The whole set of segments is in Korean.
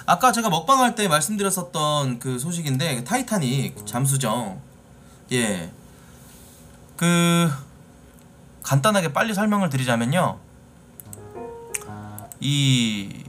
아까 제가 먹방할 때 말씀드렸었던 그 소식인데 타이타닉 잠수정. 예. 그 간단하게 빨리 설명을 드리자면요. 이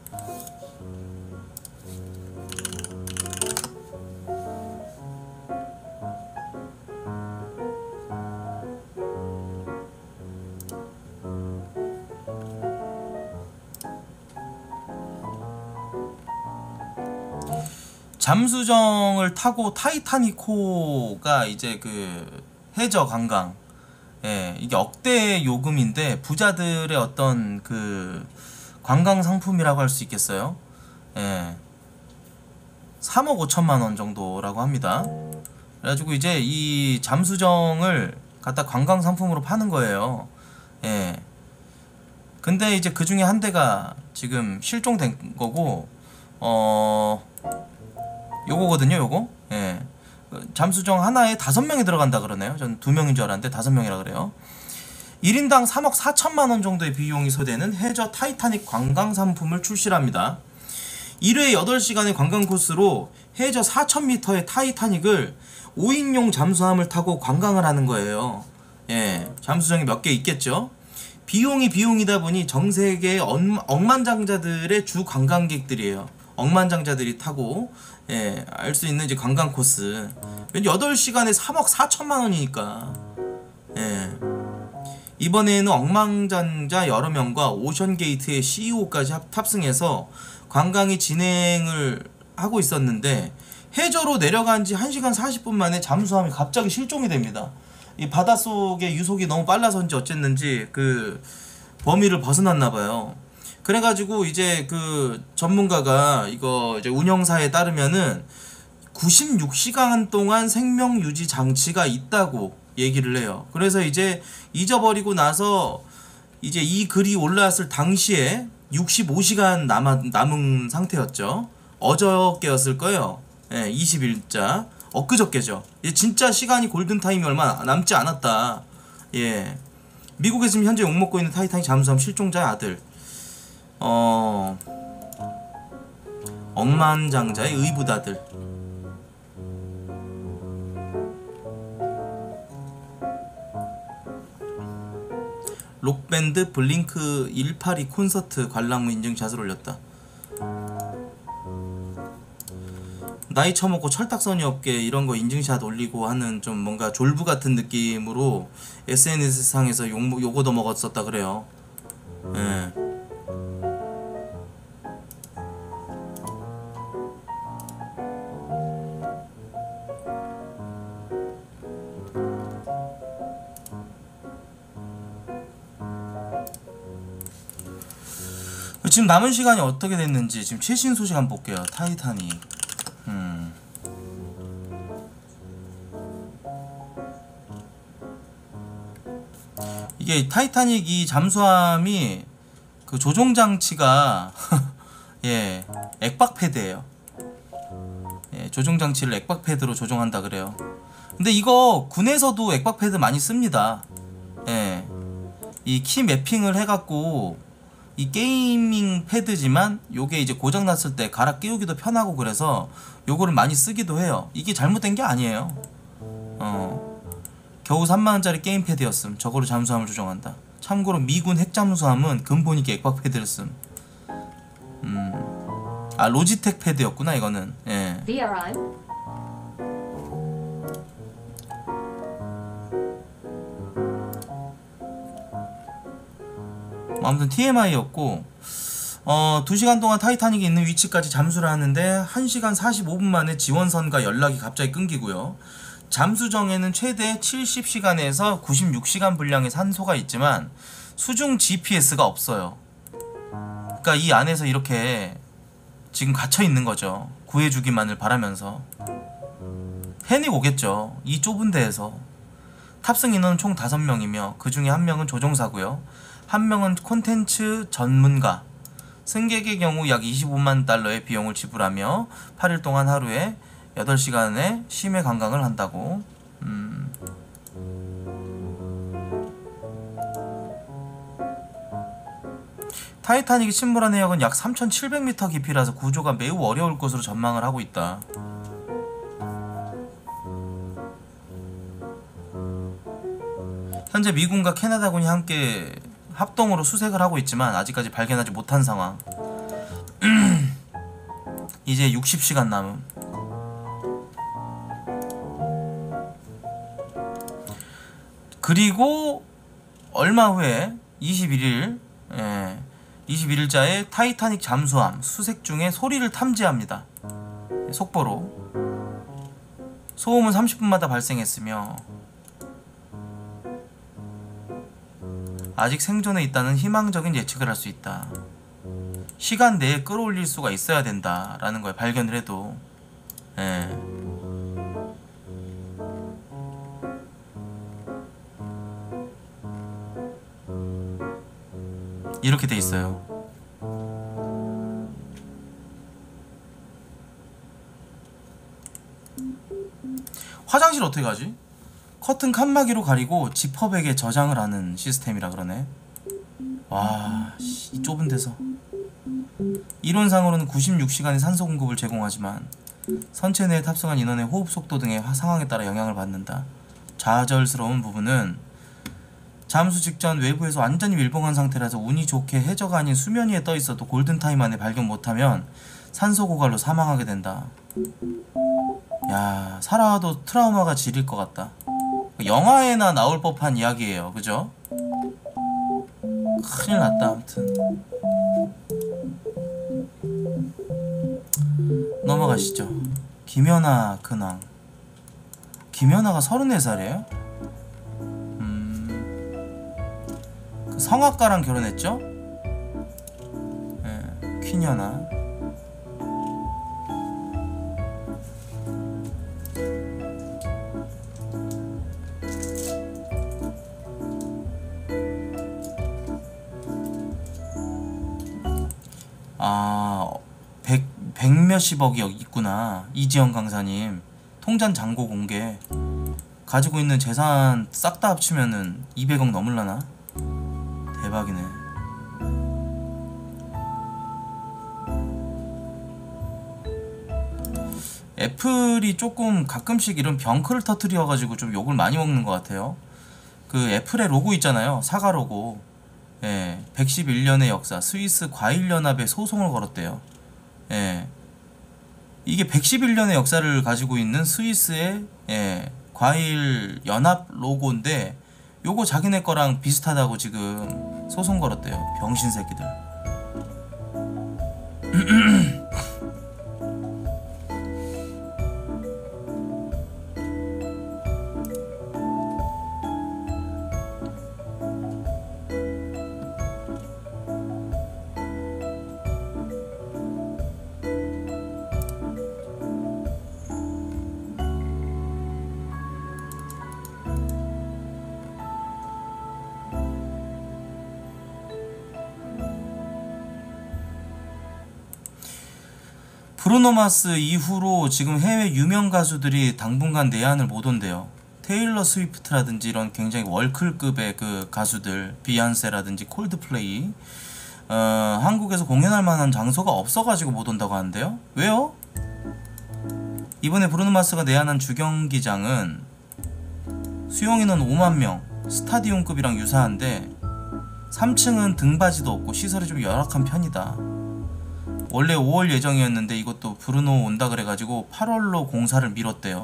잠수정을 타고 타이타닉호가 이제 그 해저 관광, 예, 이게 억대 요금인데 부자들의 어떤 그 관광 상품이라고 할 수 있겠어요. 예, 3억 5천만 원 정도라고 합니다. 그래가지고 이제 이 잠수정을 갖다 관광 상품으로 파는 거예요. 예. 근데 이제 그 중에 한 대가 지금 실종된 거고, 요거거든요, 요거. 예. 잠수정 하나에 5명이 들어간다 그러네요. 전 2명인 줄 알았는데 5명이라 그래요. 1인당 3억 4천만 원 정도의 비용이 소되는 해저 타이타닉 관광 상품을 출시합니다. 1회 8시간의 관광 코스로 해저 4,000m의 타이타닉을 5인용 잠수함을 타고 관광을 하는 거예요. 예, 잠수정이 몇 개 있겠죠. 비용이 비용이다 보니 전 세계 억만장자들의 주 관광객들이에요. 억만장자들이 타고, 예, 알 수 있는 이제 관광 코스. 8시간에 3억 4천만 원이니까. 예. 이번에는 억만장자 여러 명과 오션게이트의 CEO까지 탑승해서 관광이 진행을 하고 있었는데, 해저로 내려간 지 1시간 40분 만에 잠수함이 갑자기 실종이 됩니다. 이 바닷속의 유속이 너무 빨라서인지 어쨌는지 그 범위를 벗어났나봐요. 그래가지고 이제 그 전문가가 이거 이제 운영사에 따르면은 96시간 동안 생명 유지 장치가 있다고 얘기를 해요. 그래서 이제 잊어버리고 나서 이제 이 글이 올라왔을 당시에 65시간 남은 상태였죠. 어저께였을 거예요. 예, 20일자. 엊그저께죠. 진짜 시간이 골든타임이 얼마 남지 않았다. 예. 미국에 지금 현재 욕먹고 있는 타이타닉 잠수함 실종자의 아들. 억만장자의 의붓아들. 록밴드 블링크 182 콘서트 관람 후 인증샷을 올렸다. 나이 처먹고 철딱서니 없게 이런거 인증샷 올리고 하는 좀 뭔가 졸부 같은 느낌으로 SNS상에서 욕 얻어먹었었다 그래요. 예. 지금 남은 시간이 어떻게 됐는지 지금 최신 소식 한번 볼게요. 타이타닉. 이게 타이타닉 이 잠수함이 그 조종 장치가 예, 액박 패드예요. 예, 조종 장치를 액박 패드로 조종한다 그래요. 근데 이거 군에서도 액박 패드 많이 씁니다. 예, 이 키 매핑을 해갖고 이 게이밍 패드지만 요게 이제 고장났을 때 갈아 끼우기도 편하고 그래서 요거를 많이 쓰기도 해요. 이게 잘못된 게 아니에요. 겨우 3만원짜리 게임 패드였음. 저거로 잠수함을 조종한다. 참고로 미군 핵잠수함은 근본 있게 액박 패드를 씀. 아, 로지텍 패드였구나 이거는. 예. 아무튼 TMI였고 2시간 동안 타이타닉이 있는 위치까지 잠수를 하는데 1시간 45분 만에 지원선과 연락이 갑자기 끊기고요. 잠수정에는 최대 70시간에서 96시간 분량의 산소가 있지만 수중 GPS가 없어요. 그러니까 이 안에서 이렇게 지금 갇혀 있는 거죠. 구해주기만을 바라면서. 패닉 오겠죠. 이 좁은 데에서. 탑승 인원은 총 5명이며 그 중에 1명은 조종사고요. 1명은 콘텐츠 전문가. 승객의 경우 약 25만 달러의 비용을 지불하며 8일 동안 하루에 8시간의 심해 관광을 한다고. 타이타닉이 침몰한 해역은 약 3,700m 깊이라서 구조가 매우 어려울 것으로 전망을 하고 있다. 현재 미군과 캐나다군이 함께 합동으로 수색을 하고 있지만 아직까지 발견하지 못한 상황. 이제 60시간 남음. 그리고 얼마 후에 21일자에 타이타닉 잠수함 수색 중에 소리를 탐지합니다. 속보로 소음은 30분마다 발생했으며 아직 생존해 있다는 희망적인 예측을 할 수 있다. 시간 내에 끌어올릴 수가 있어야 된다 라는 거에 발견을 해도. 이렇게 돼 있어요. 화장실 어떻게 가지? 커튼 칸막이로 가리고 지퍼백에 저장을 하는 시스템이라 그러네. 와, 이 좁은 데서. 이론상으로는 96시간의 산소 공급을 제공하지만 선체 내에 탑승한 인원의 호흡 속도 등의 상황에 따라 영향을 받는다. 좌절스러운 부분은 잠수 직전 외부에서 완전히 밀봉한 상태라서 운이 좋게 해저가 아닌 수면 위에 떠 있어도 골든타임 안에 발견 못하면 산소 고갈로 사망하게 된다. 야, 살아도 트라우마가 지릴 것 같다. 영화에나 나올 법한 이야기예요. 그죠? 큰일 났다. 아무튼 넘어가시죠. 김연아 근황. 김연아가 34살이에요? 그 성악가랑 결혼했죠? 네, 퀸연아. 아, 100 몇십억이 있구나. 이지영 강사님 통장 잔고 공개. 가지고 있는 재산 싹 다 합치면은 200억 넘을라나? 대박이네. 애플이 조금 가끔씩 이런 병크를 터뜨려가지고 좀 욕을 많이 먹는 것 같아요. 그 애플의 로고 있잖아요. 사과 로고. 예, 111년의 역사 스위스 과일연합에 소송을 걸었대요. 예, 이게 111년의 역사를 가지고 있는 스위스의 과일연합 로고인데 요거 자기네 거랑 비슷하다고 지금 소송 걸었대요. 병신 새끼들. 브루노 마스 이후로 지금 해외 유명 가수들이 당분간 내한을 못 온대요. 테일러 스위프트라든지 이런 굉장히 월클급의 그 가수들, 비욘세라든지 콜드플레이, 한국에서 공연할 만한 장소가 없어가지고 못 온다고 하는데요. 왜요? 이번에 브루노 마스가 내한한 주경기장은 수용인원 5만명, 스타디움급이랑 유사한데 3층은 등받이도 없고 시설이 좀 열악한 편이다. 원래 5월 예정이었는데 이것도 브루노 온다 그래가지고 8월로 공사를 미뤘대요.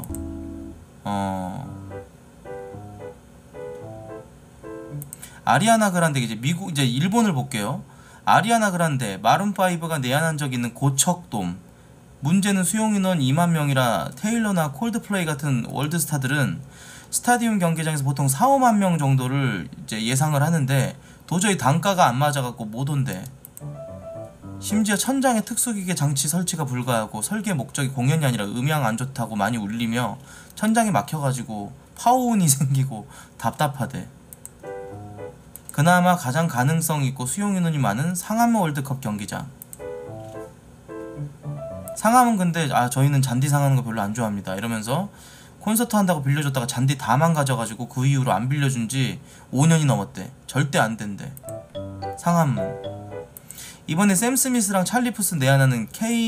아리아나 그란데, 이제 일본을 볼게요. 아리아나 그란데 마룬5가 내한한 적 있는 고척돔. 문제는 수용인원 2만 명이라 테일러나 콜드플레이 같은 월드스타들은 스타디움 경기장에서 보통 4, 5만 명 정도를 이제 예상을 하는데 도저히 단가가 안 맞아갖고 못 온대. 심지어 천장에 특수기계 장치 설치가 불가하고 설계 목적이 공연이 아니라 음향 안 좋다고 많이 울리며 천장이 막혀가지고 파워운이 생기고 답답하대. 그나마 가장 가능성 있고 수용인원이 많은 상암 월드컵 경기장. 상암은 근데 저희는 잔디 상하는 거 별로 안 좋아합니다 이러면서 콘서트 한다고 빌려줬다가 잔디 다 망가져가지고 그 이후로 안 빌려준 지 5년이 넘었대. 절대 안 된대. 상암은. 이번에 샘 스미스랑 찰리 푸스 내한하는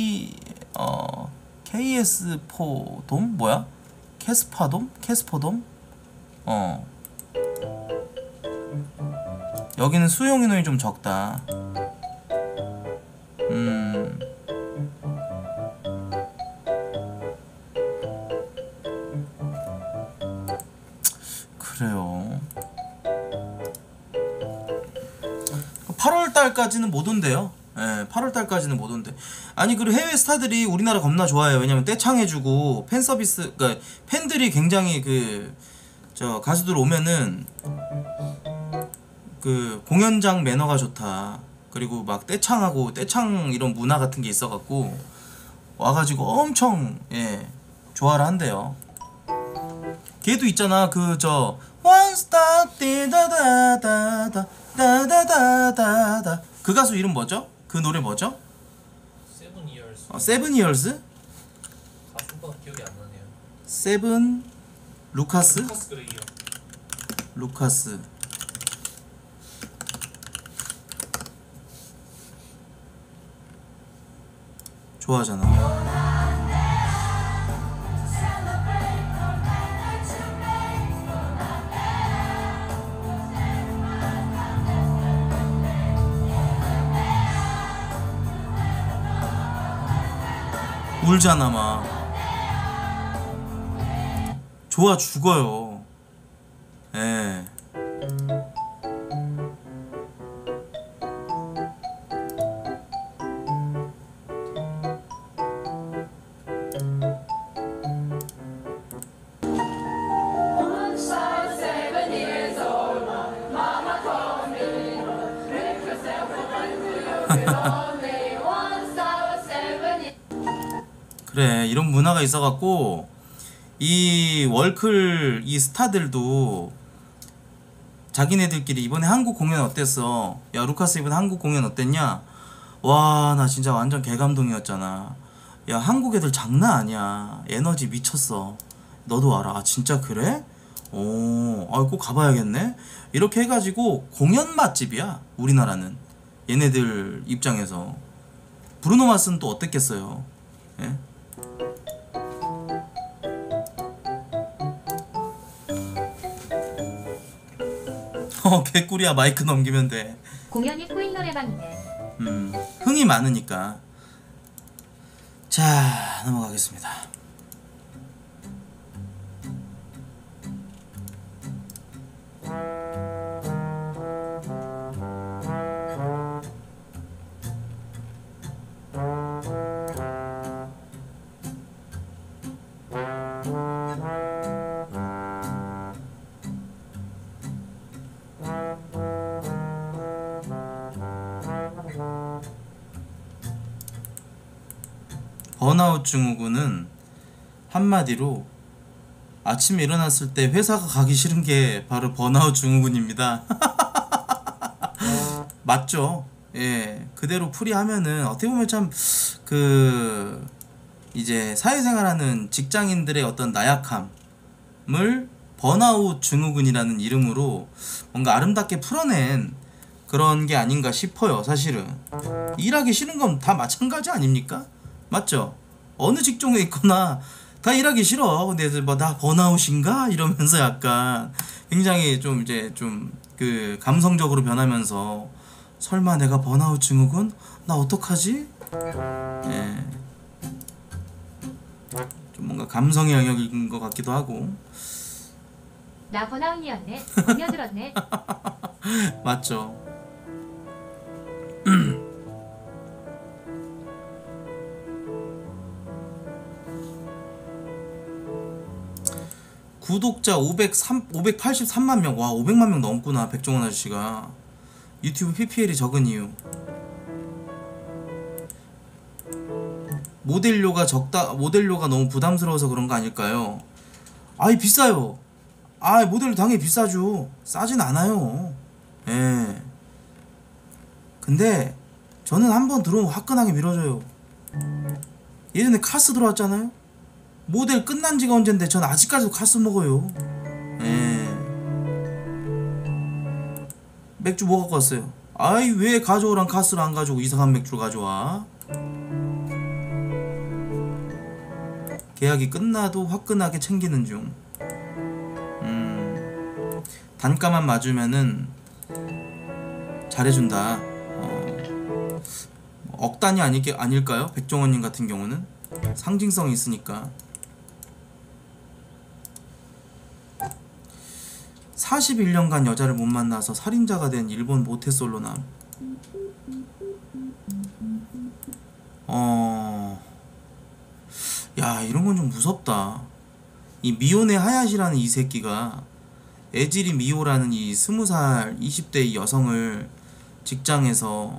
KS4돔? 뭐야? 캐스파돔? 캐스퍼돔? 여기는 수용 인원이 좀 적다. 그래요. 8월달까지는 못 온대요. 예, 8월달까지는 못 온대. 아니, 그리고 해외 스타들이 우리나라 겁나 좋아해요. 왜냐면 떼창해주고 팬 서비스, 그러니까 팬들이 굉장히 가수들 오면은 공연장 매너가 좋다. 그리고 막 떼창하고 떼창 이런 문화 같은 게 있어갖고 와가지고 엄청 좋아를 한대요. 걔도 있잖아. One star 디다다다다 다다다다다. 그 가수 이름 뭐죠? 그 노래 뭐죠? Seven Years. Seven Years? 가수가 기억이 안 나네요. 세븐 루카스? 루카스 그레이요. 루카스. 좋아하잖아. 울잖아 막. 좋아 죽어요. 예. 그래, 이런 문화가 있어갖고 이 월클 이 스타들도 자기네들끼리 이번에 한국 공연 어땠어? 야, 루카스 이번에 한국 공연 어땠냐? 와, 나 진짜 완전 개감동이었잖아. 야, 한국 애들 장난 아니야. 에너지 미쳤어. 너도 알아? 아, 진짜 그래? 오, 아, 꼭 가봐야겠네. 이렇게 해가지고 공연 맛집이야, 우리나라는. 얘네들 입장에서. 브루노 마스는 또 어땠겠어요? 예? 개꿀이야. 마이크 넘기면 돼. 공연이 코인 노래방이네. 흥이 많으니까. 자, 넘어가겠습니다. 번아웃 증후군은 한마디로 아침에 일어났을 때 회사가 가기 싫은 게 바로 번아웃 증후군입니다. 맞죠? 예, 그대로 풀이하면은 어떻게 보면 참 이제 사회생활하는 직장인들의 어떤 나약함을 번아웃 증후군이라는 이름으로 뭔가 아름답게 풀어낸 그런 게 아닌가 싶어요. 사실은 일하기 싫은 건 다 마찬가지 아닙니까? 맞죠? 어느 직종에 있거나 다 일하기 싫어. 근데 뭐 나 번아웃인가? 이러면서 약간 굉장히 좀 이제 좀 감성적으로 변하면서 설마 내가 번아웃 증후군? 나 어떡하지? 예. 좀 뭔가 감성의 영역인 것 같기도 하고. 나 번아웃이었네. 번여들었네. 맞죠? 구독자 583만 명. 와, 500만 명 넘구나. 백종원 아저씨가. 유튜브 PPL이 적은 이유. 모델료가 너무 부담스러워서 그런 거 아닐까요? 아이, 비싸요. 아, 모델료 당연히 비싸죠. 싸진 않아요. 예. 근데 저는 한번 들어오면 화끈하게 밀어줘요. 예전에 카스 들어왔잖아요. 모델 끝난 지가 언젠데 전 아직까지도 카스 먹어요. 예. 맥주 뭐 갖고 왔어요? 아이 왜 가져오란 카스를 안 가져오고 이상한 맥주를 가져와. 계약이 끝나도 화끈하게 챙기는 중. 단가만 맞으면은 잘해준다. 억단이 아닐까요? 백종원님 같은 경우는 상징성이 있으니까. 41년간 여자를 못 만나서 살인자가 된 일본 모태솔로남. 야, 이런 건 좀 무섭다. 이 미오네 하야시라는 이 새끼가 에지리 미오라는 이 20살 20대 여성을 직장에서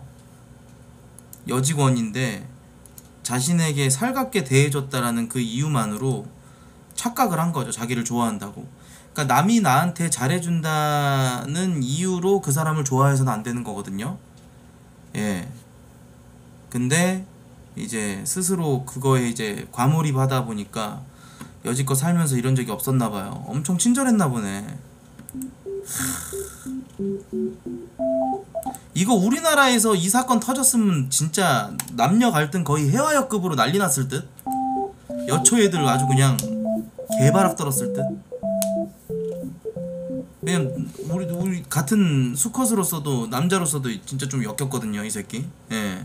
여직원인데 자신에게 살갑게 대해줬다라는 그 이유만으로 착각을 한 거죠. 자기를 좋아한다고. 그러니까 남이 나한테 잘해준다는 이유로 그 사람을 좋아해서는 안 되는 거거든요. 예. 근데 이제 스스로 그거에 이제 과몰입하다 보니까 여지껏 살면서 이런 적이 없었나 봐요. 엄청 친절했나 보네. 이거 우리나라에서 이 사건 터졌으면 진짜 남녀 갈등 거의 해화역급으로 난리 났을 듯. 여초 애들 아주 그냥 개바락 떨었을 듯. 왜냐면 우리 같은 수컷으로서도 남자로서도 진짜 좀 역겹거든요 이 새끼. 예.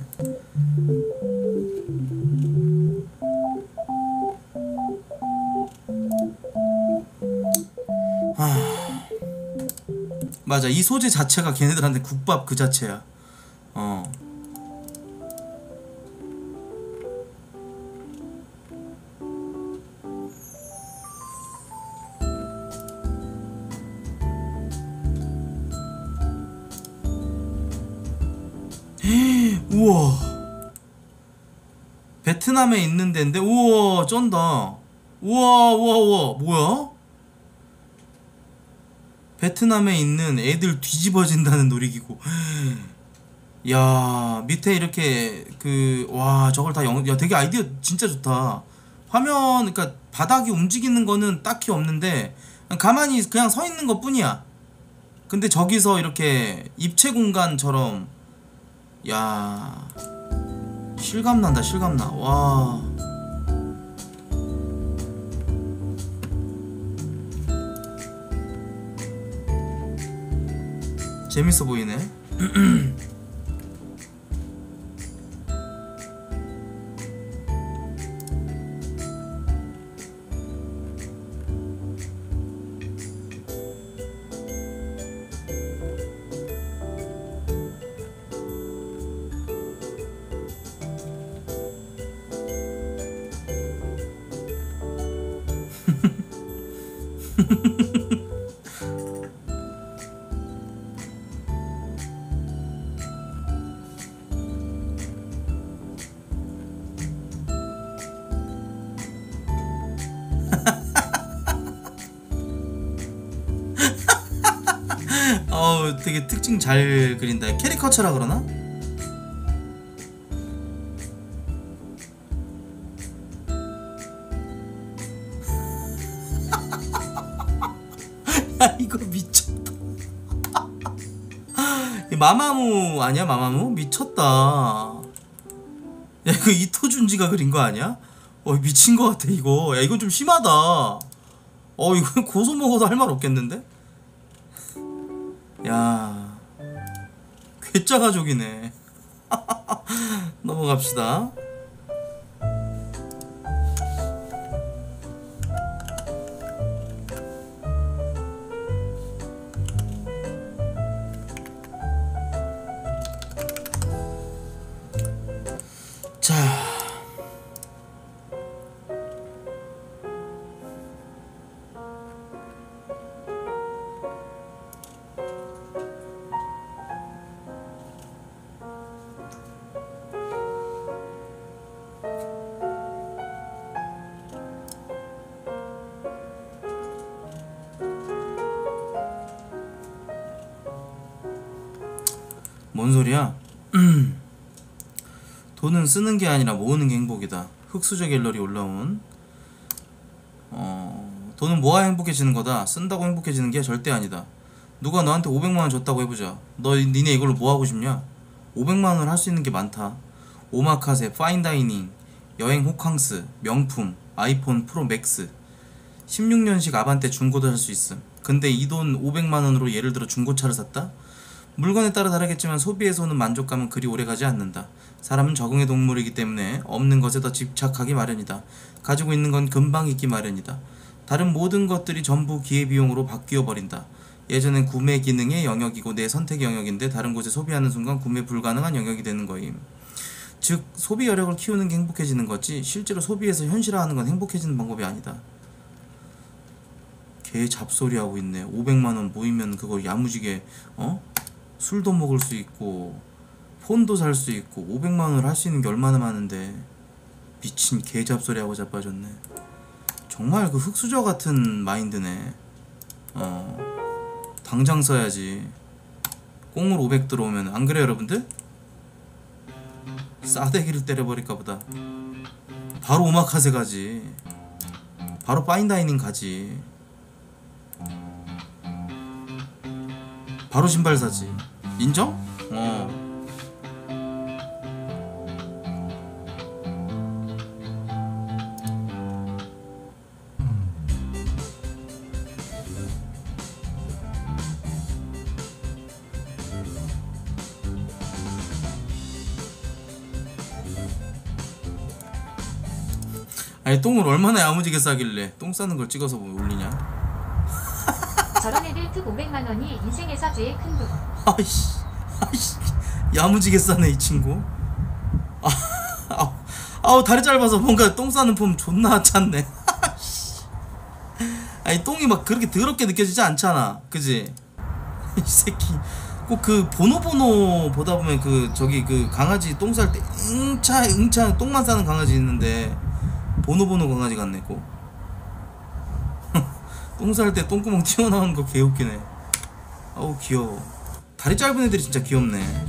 맞아, 이 소재 자체가 걔네들한테 국밥 그 자체야. 우와, 베트남에 있는 데인데. 우와, 쩐다. 우와 우와 우와, 뭐야? 베트남에 있는 애들 뒤집어진다는 놀이기구. 야, 밑에 이렇게 와, 저걸 다 야, 되게 아이디어 진짜 좋다. 화면, 그러니까 바닥이 움직이는 거는 딱히 없는데 그냥 가만히 그냥 서 있는 것 뿐이야. 근데 저기서 이렇게 입체 공간처럼. 야, 실감난다, 실감나. 와, 재밌어 보이네. 되게 특징 잘 그린다. 캐리커처라 그러나? 야, 이거 미쳤다. 마마무 아니야? 마마무? 미쳤다. 야, 이거 이토준지가 그린 거 아니야? 미친 거 같아 이거. 야, 이건 좀 심하다. 이건 고소 먹어도 할 말 없겠는데? 야, 괴짜가족이네. 넘어갑시다. 자, 뭔 소리야? 돈은 쓰는 게 아니라 모으는 게 행복이다. 흑수저 갤러리 올라온. 돈은 모아야 행복해지는 거다. 쓴다고 행복해지는 게 절대 아니다. 누가 너한테 500만원 줬다고 해보자. 니네 이걸로 뭐 하고 싶냐? 500만원을 할 수 있는 게 많다. 오마카세, 파인다이닝, 여행 호캉스, 명품, 아이폰 프로 맥스, 16년식 아반떼 중고도 살 수 있음. 근데 이 돈 500만원으로 예를 들어 중고차를 샀다? 물건에 따라 다르겠지만 소비에서 오는 만족감은 그리 오래가지 않는다. 사람은 적응의 동물이기 때문에 없는 것에 더 집착하기 마련이다. 가지고 있는 건 금방 잊기 마련이다. 다른 모든 것들이 전부 기회비용으로 바뀌어 버린다. 예전엔 구매 기능의 영역이고 내 선택의 영역인데 다른 곳에 소비하는 순간 구매 불가능한 영역이 되는 거임. 즉 소비 여력을 키우는 게 행복해지는 거지 실제로 소비해서 현실화하는 건 행복해지는 방법이 아니다. 개 잡소리 하고 있네. 500만원 모이면 그거 야무지게 술도 먹을 수 있고 폰도 살 수 있고 500만원을 할 수 있는 게 얼마나 많은데 미친 개 잡소리 하고 자빠졌네. 정말 그 흙수저 같은 마인드네. 당장 써야지. 꽁을 500 들어오면. 안 그래요 여러분들? 싸대기를 때려버릴까 보다. 바로 오마카세 가지. 바로 파인다이닝 가지. 바로 신발 사지. 인정? 아니 똥을 얼마나 야무지게 싸길래 똥 싸는 걸 찍어서 올리냐? 저런 애들 특 500만원이 인생에서 제일 큰 돈. 아이씨 야무지게 싸네 이 친구. 아우 다리 짧아서 뭔가 똥 싸는 폼 존나 찾네. 아니 똥이 막 그렇게 더럽게 느껴지지 않잖아 그지? 이 새끼 꼭 그 보노보노 보다 보면 그 저기 그 강아지 똥 쌀 때 응차 똥만 싸는 강아지 있는데 보노보노 강아지 같네 꼭. 똥 쌀 때 똥구멍 튀어나오는 거 개웃기네. 아우 귀여워. 다리 짧은 애들이 진짜 귀엽네.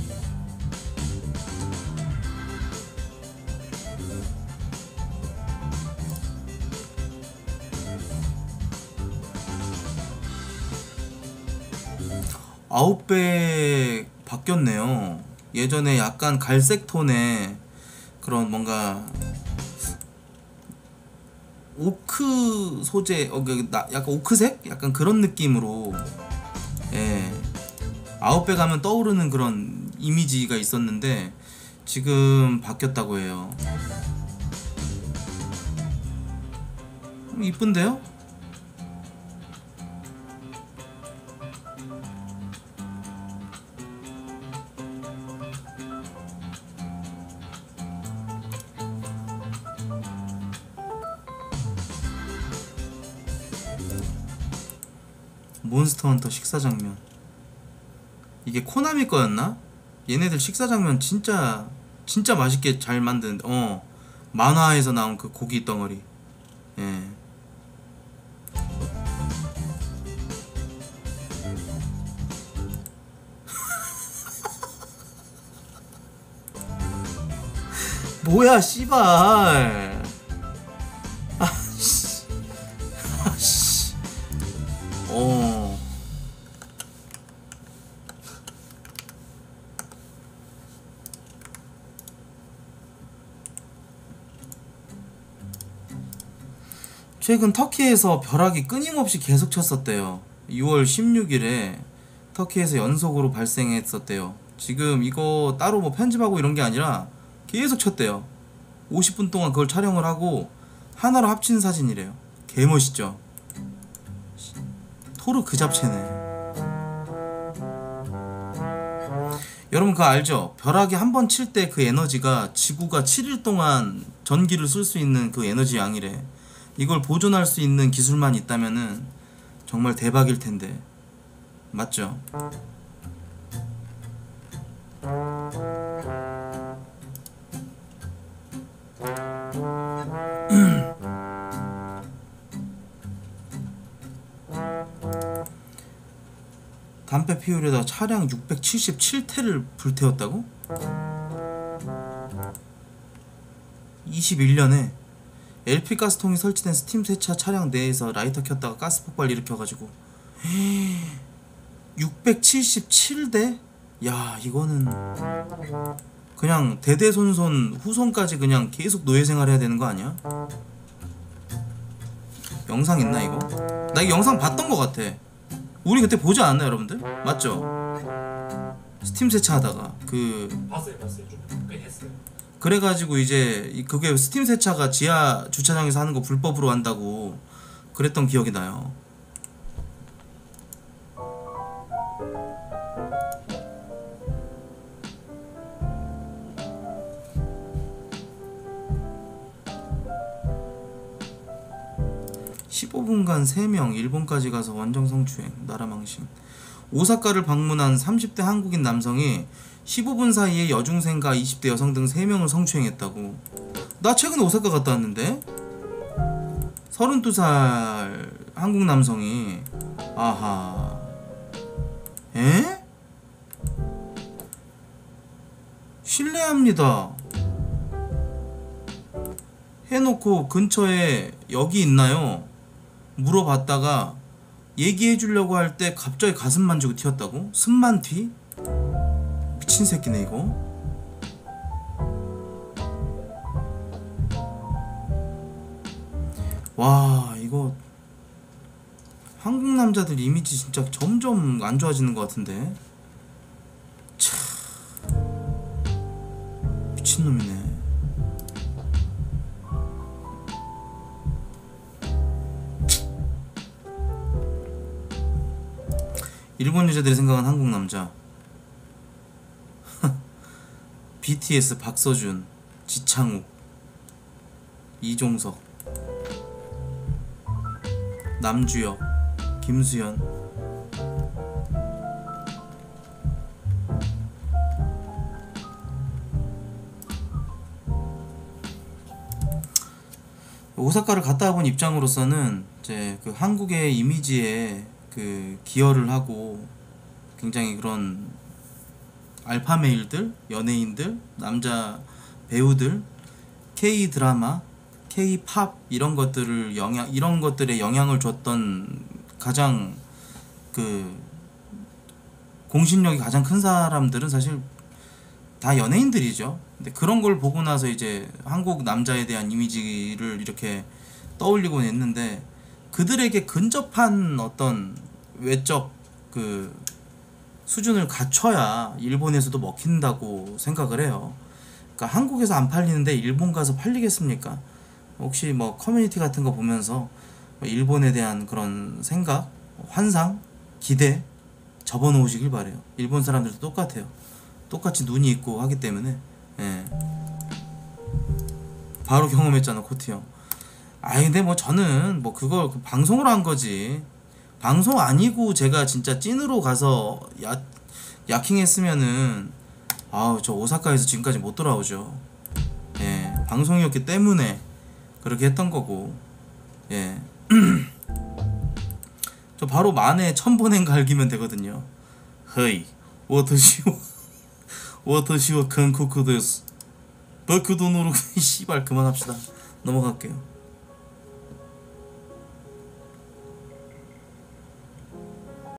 아웃백 바뀌었네요. 예전에 약간 갈색 톤의 그런 뭔가 오크 소재, 약간 오크색? 약간 그런 느낌으로, 예. 아웃백 하면 떠오르는 그런 이미지가 있었는데, 지금 바뀌었다고 해요. 이쁜데요? 몬스터 헌터 식사 장면. 이게 코나미 거였나? 얘네들 식사 장면 진짜 맛있게 잘 만드는데 만화에서 나온 그 고기 덩어리. 예. 뭐야 씨발. 아씨. 최근 터키에서 벼락이 끊임없이 계속 쳤었대요. 6월 16일에 터키에서 연속으로 발생했었대요. 지금 이거 따로 뭐 편집하고 이런 게 아니라 계속 쳤대요. 50분 동안 그걸 촬영을 하고 하나로 합친 사진이래요. 개멋있죠? 토르 그 잡채네. 여러분 그거 알죠? 벼락이 한 번 칠 때 그 에너지가 지구가 7일 동안 전기를 쓸 수 있는 그 에너지 양이래. 이걸 보존할 수 있는 기술만 있다면은 정말 대박일 텐데. 맞죠? 담배 피우려다 차량 677태를 불태웠다고? 21년에 LP 가스통이 설치된 스팀 세차 차량 내에서 라이터 켰다가 가스 폭발 일으켜가지고 677대? 야, 이거는 그냥 대대손손 후손까지 그냥 계속 노예생활 해야 되는 거 아니야? 영상 있나 이거? 나 이 영상 봤던 거 같아. 우리 그때 보지 않았나 여러분들? 맞죠? 스팀 세차하다가 봤어요. 좀 꽤 했어요. 그래가지고 이제 그게 스팀 세차가 지하 주차장에서 하는 거 불법으로 한다고 그랬던 기억이 나요. (15분간) 3명 일본까지 가서 원정 성추행 나라망신. 오사카를 방문한 30대 한국인 남성이 15분 사이에 여중생과 20대 여성 등 3명을 성추행했다고. 나 최근에 오사카 갔다 왔는데 32살 한국 남성이 아하 에? 실례합니다 해놓고 근처에 여기 있나요? 물어봤다가 얘기해주려고 할 때 갑자기 가슴 만지고 튀었다고? 숨만 튀? 미친 새끼네 이거. 와 이거 한국 남자들 이미지 진짜 점점 안 좋아지는 것 같은데. 참 미친놈이네. 일본 여자들이 생각한 한국 남자. BTS 박서준, 지창욱, 이종석, 남주혁, 김수현. 오사카를 갔다 와본 입장으로서는 이제 그 한국의 이미지에 그 기여를 하고 굉장히 그런 알파 메일들, 연예인들, 남자 배우들, K 드라마, K 팝 이런 것들을 이런 것들에 영향을 줬던 가장 그 공신력이 가장 큰 사람들은 사실 다 연예인들이죠. 근데 그런 걸 보고 나서 이제 한국 남자에 대한 이미지를 이렇게 떠올리곤 했는데 그들에게 근접한 어떤 외적 그 수준을 갖춰야 일본에서도 먹힌다고 생각을 해요. 그러니까 한국에서 안 팔리는데 일본 가서 팔리겠습니까? 혹시 뭐 커뮤니티 같은 거 보면서 일본에 대한 그런 생각, 환상, 기대 접어놓으시길 바래요. 일본 사람들도 똑같아요. 똑같이 눈이 있고 하기 때문에. 예. 바로 경험했잖아 코트 형. 아니 근데 뭐 저는 뭐 그걸 방송으로 한 거지. 방송 아니고 제가 진짜 찐으로 가서 야킹했으면은 아우 저 오사카에서 지금까지 못 돌아오죠. 예, 방송이었기 때문에 그렇게 했던 거고. 예. 저 바로 만에 1000번행 갈기면 되거든요. 헤이 워터시워 워터시워 칸코크 데스 버크도 노르 씨발 그만합시다. 넘어갈게요.